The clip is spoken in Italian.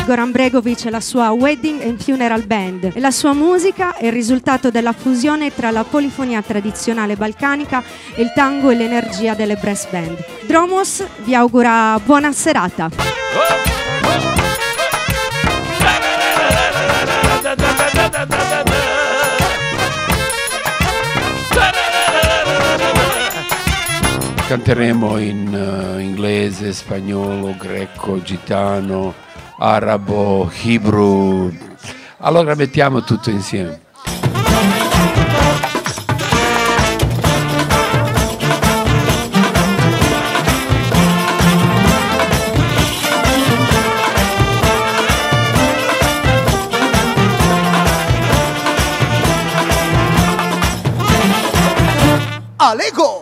Goran Bregovic e la sua Wedding and Funeral Band, e la sua musica è il risultato della fusione tra la polifonia tradizionale balcanica e il tango e l'energia delle brass band. Dromos vi augura buona serata. Canteremo in inglese, spagnolo, greco, gitano, arabo, hebrew. Allora mettiamo tutto insieme. Alego!